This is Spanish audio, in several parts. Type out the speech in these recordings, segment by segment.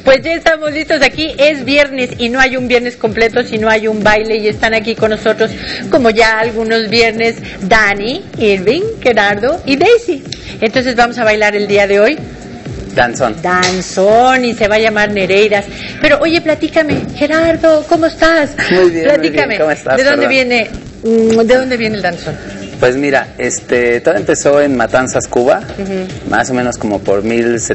Pues ya estamos listos aquí, es viernes y no hay un viernes completo si no hay un baile y están aquí con nosotros como ya algunos viernes Dani, Irving, Gerardo y Daisy. Entonces vamos a bailar el día de hoy. Danzón y se va a llamar Nereidas. Pero oye, platícame, Gerardo, ¿cómo estás? Muy bien, platícame, muy bien. ¿Cómo estás? ¿De dónde viene el danzón? Pues mira, todo empezó en Matanzas, Cuba, más o menos como por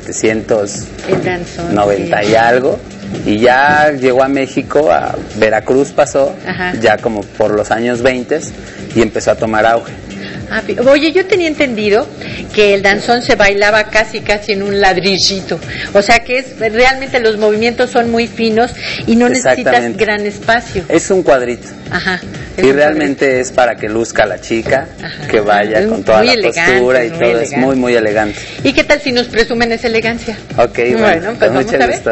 1790 y algo, y ya llegó a México, a Veracruz pasó, ya como por los años 20 y empezó a tomar auge. Oye, yo tenía entendido que el danzón se bailaba casi en un ladrillito, o sea que realmente los movimientos son muy finos y no necesitas gran espacio. Es un cuadrito. Y realmente es para que luzca la chica, que vaya con toda la postura y todo, elegante. Es muy, muy elegante. ¿Y qué tal si nos presumen esa elegancia? Ok, bueno, pues vamos a ver. Gusto.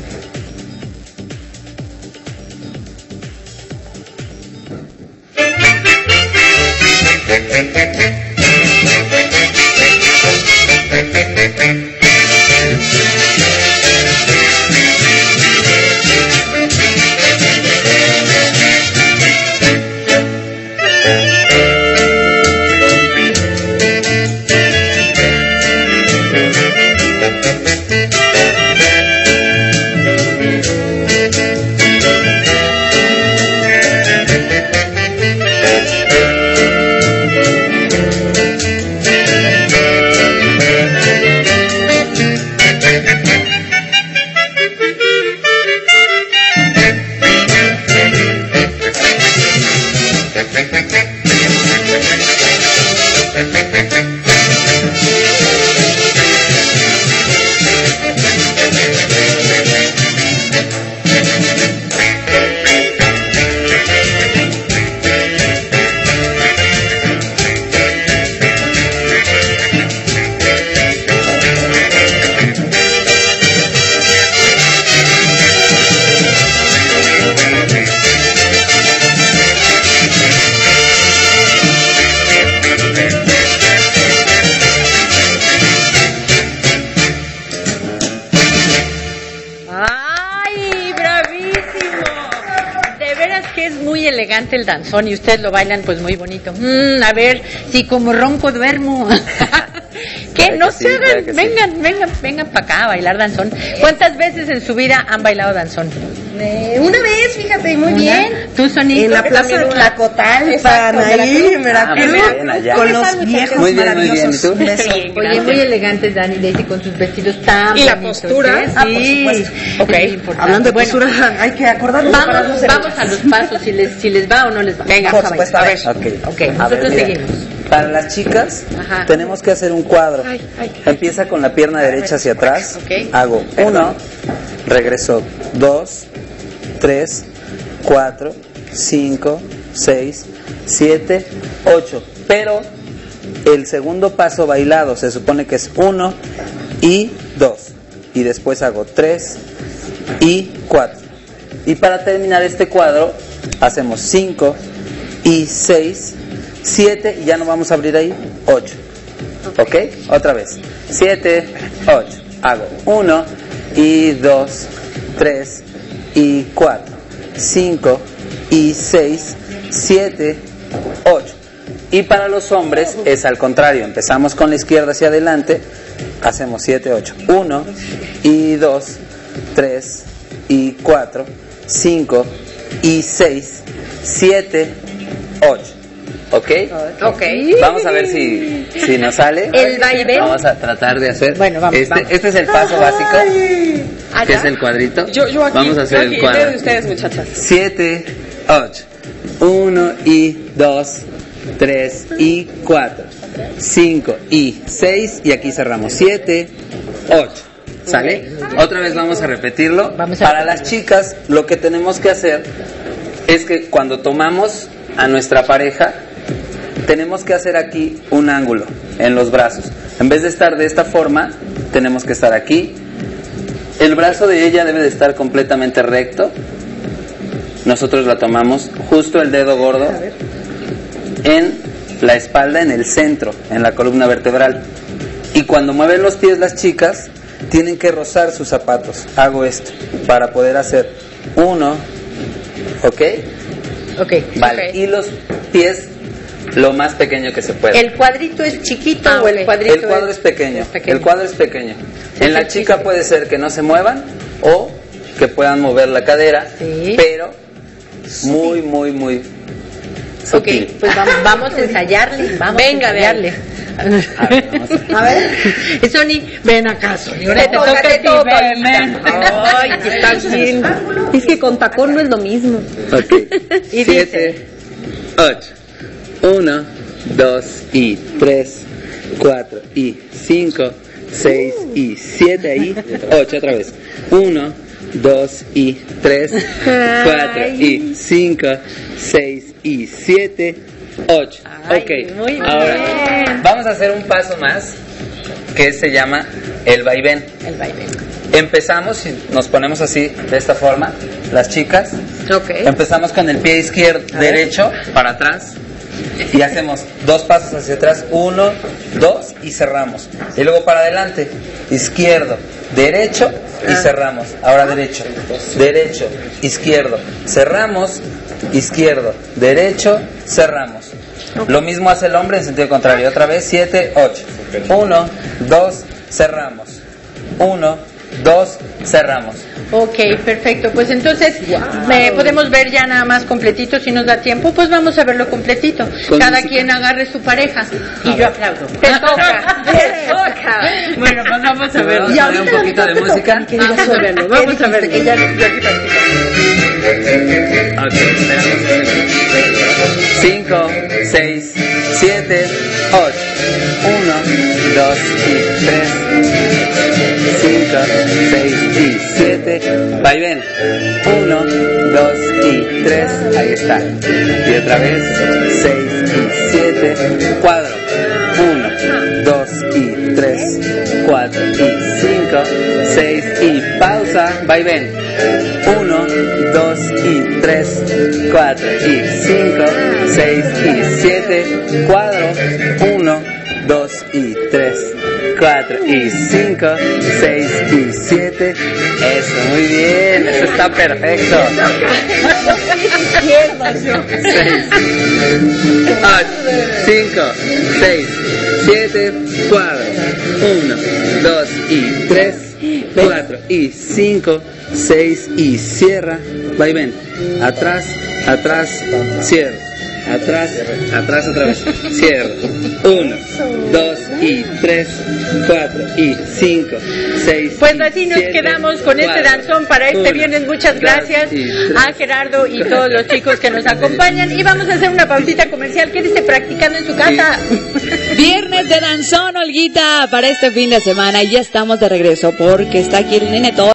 El danzón y ustedes lo bailan pues muy bonito. A ver si como ronco duermo. ¿Qué? No se hagan. Vengan para acá a bailar danzón. ¿Cuántas veces en su vida han bailado danzón? Una vez, fíjate, muy bien. ¿Tú, Sonito? En la plaza de Tlacotalpan, ahí en Veracruz, con los viejos maravillosos. Oye, muy elegantes Dani y Daisy con sus vestidos tan y bonitos. La postura. Sí. Por supuesto. Okay. Hablando de postura, hay que acordarnos. Vamos a los pasos, si les va o no les va. Venga, por supuesto, a ver. Ok, nosotros seguimos. Para las chicas tenemos que hacer un cuadro. Empieza con la pierna derecha hacia atrás. Hago 1, regreso 2, 3, 4, 5, 6, 7, 8. Pero el segundo paso bailado se supone que es 1 y 2. Y después hago 3 y 4. Y para terminar este cuadro hacemos 5 y 6, 7 y ya no vamos a abrir ahí, 8. ¿Ok? Otra vez. 7, 8. Hago 1 y 2, 3 y 4, 5 y 6, 7, 8. Y para los hombres es al contrario. Empezamos con la izquierda hacia adelante. Hacemos 7, 8. 1 y 2, 3 y 4, 5 y 6, 7, 8. ¿Ok? Vamos a ver si nos sale. El baile. Vamos a tratar de hacer. Bueno, vamos. Este es el paso básico, que es el cuadrito. Yo aquí, vamos a hacer el cuadro. De ustedes, muchachas. 7, 8. 1 y 2, 3 y 4, 5 y 6 y aquí cerramos. 7, 8. ¿Sale? Otra vez vamos a repetirlo. Para las chicas, lo que tenemos que hacer es que cuando tomamos a nuestra pareja, tenemos que hacer aquí un ángulo en los brazos. En vez de estar de esta forma, tenemos que estar aquí. El brazo de ella debe de estar completamente recto. Nosotros la tomamos justo el dedo gordo en la espalda, en el centro, en la columna vertebral. Y cuando mueven los pies las chicas, tienen que rozar sus zapatos. Hago esto para poder hacer 1, ¿ok? Ok. Vale, okay. Y los pies lo más pequeño que se pueda. ¿El cuadrito es chiquito o el cuadrito? El cuadro es pequeño. El cuadro es pequeño. Sí, en la chica puede ser que no se muevan o que puedan mover la cadera, sí, pero muy, muy, muy sutil. Ok, pues vamos a ensayarle. Venga, a ensayarle. A ver, Sony, ven acá, Sony. Ahora te toca a ti, ven. Ay, que estás bien. Es que con tacón no es lo mismo. Ok. Y 7, 8. 1, 2 y 3, 4 y 5, 6 y 7 ahí, 8 otra vez. 1, 2 y 3, 4 y 5, 6 y 7, 8. Ok, muy bien. Ahora vamos a hacer un paso más que se llama el vaivén. El vaivén. Empezamos y nos ponemos así, de esta forma, las chicas. Okay. Empezamos con el pie izquierdo, derecho, para atrás. Y hacemos 2 pasos hacia atrás, 1, 2 y cerramos. Y luego para adelante, izquierdo, derecho y cerramos. Ahora derecho, derecho, izquierdo, cerramos, izquierdo, derecho, cerramos. Lo mismo hace el hombre en sentido contrario. Otra vez, 7, 8. 1, 2, cerramos. 1, 2, cerramos. Ok, perfecto. Pues entonces, podemos ver ya nada más completito si nos da tiempo. Pues vamos a verlo completito. Cada quien agarre su pareja. Y yo aplaudo. Te toca. Te toca. Bueno, pues vamos a verlo. Vamos a ver un poquito de música. Vamos a verlo. Vamos a verlo. Ok, 5, 6, 7, 8. 1, 2 y 3, 5, 6 y 7. Vaivén. 1, 2 y 3. Ahí está. Y otra vez. 6 y 7. Cuadro. 1, 2 y 3, 4 y 5, 6 y pausa. Vaivén. 1, 2 y 3, 4 y 5, 6 y 7. Cuadro. 1, 2 y 3, 4 y 5, 6 y 7. Eso, muy bien, eso está perfecto. 6, 8, 5, 6, 7, cuadro. 1, 2 y 3, 4 y 5, 6 y cierra. Vaivén. Atrás, atrás, cierra. Atrás, atrás otra vez. Cierra. 1, 2 y 3, 4 y 5, 6. Pues así nos quedamos con este danzón para este viernes. Muchas gracias a Gerardo y todos los chicos que nos acompañan. Y vamos a hacer una pausita comercial. Quédese practicando en su casa. Viernes de danzón, Olguita, para este fin de semana. Y ya estamos de regreso porque está aquí el nene todo.